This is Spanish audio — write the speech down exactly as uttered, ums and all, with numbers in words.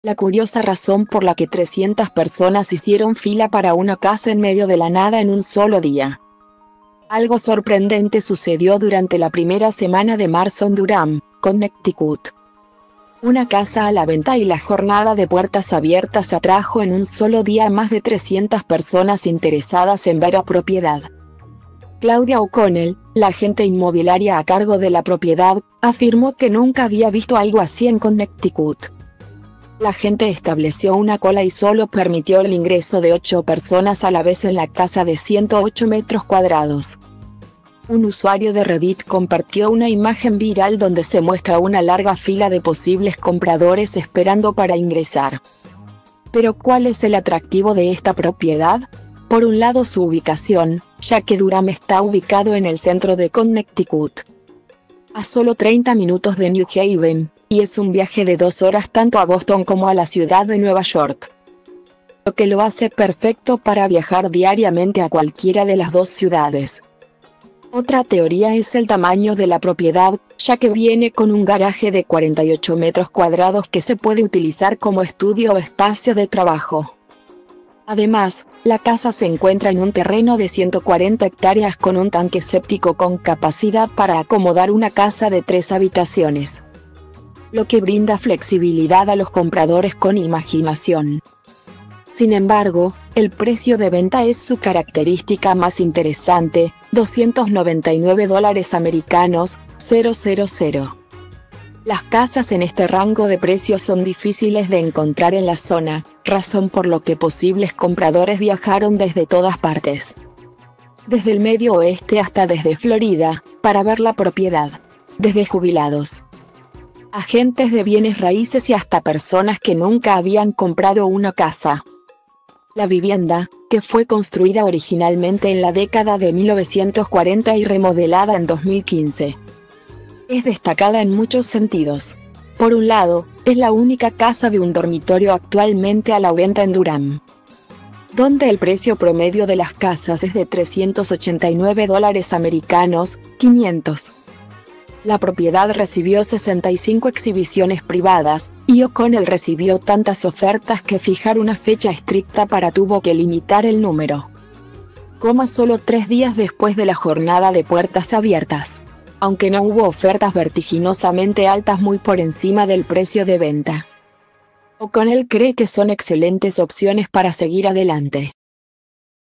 La curiosa razón por la que trescientas personas hicieron fila para una casa en medio de la nada en un solo día. Algo sorprendente sucedió durante la primera semana de marzo en Durham, Connecticut. Una casa a la venta y la jornada de puertas abiertas atrajo en un solo día a más de trescientas personas interesadas en ver la propiedad. Claudia O'Connell, la agente inmobiliaria a cargo de la propiedad, afirmó que nunca había visto algo así en Connecticut. La agente estableció una cola y solo permitió el ingreso de ocho personas a la vez en la casa de ciento ocho metros cuadrados. Un usuario de Reddit compartió una imagen viral donde se muestra una larga fila de posibles compradores esperando para ingresar. Pero ¿cuál es el atractivo de esta propiedad? Por un lado su ubicación, ya que Durham está ubicado en el centro de Connecticut, a solo treinta minutos de New Haven, y es un viaje de dos horas tanto a Boston como a la ciudad de Nueva York, lo que lo hace perfecto para viajar diariamente a cualquiera de las dos ciudades. Otra teoría es el tamaño de la propiedad, ya que viene con un garaje de cuarenta y ocho metros cuadrados que se puede utilizar como estudio o espacio de trabajo. Además, la casa se encuentra en un terreno de ciento cuarenta hectáreas con un tanque séptico con capacidad para acomodar una casa de tres habitaciones, lo que brinda flexibilidad a los compradores con imaginación. Sin embargo, el precio de venta es su característica más interesante, doscientos noventa y nueve dólares americanos, cero. Las casas en este rango de precios son difíciles de encontrar en la zona, razón por lo que posibles compradores viajaron desde todas partes, desde el Medio Oeste hasta desde Florida, para ver la propiedad, desde jubilados, agentes de bienes raíces y hasta personas que nunca habían comprado una casa. La vivienda, que fue construida originalmente en la década de mil novecientos cuarenta y remodelada en dos mil quince, es destacada en muchos sentidos. Por un lado, es la única casa de un dormitorio actualmente a la venta en Durham, donde el precio promedio de las casas es de trescientos ochenta y nueve dólares americanos, quinientos. La propiedad recibió sesenta y cinco exhibiciones privadas, y O'Connell recibió tantas ofertas que fijar una fecha estricta para tuvo que limitar el número. Coma solo tres días después de la jornada de puertas abiertas. Aunque no hubo ofertas vertiginosamente altas muy por encima del precio de venta, O'Connell cree que son excelentes opciones para seguir adelante.